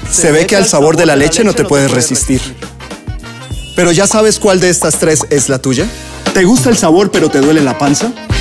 Se ve que al sabor de la leche no te puedes resistir. ¿Pero ya sabes cuál de estas tres es la tuya? ¿Te gusta el sabor pero te duele la panza?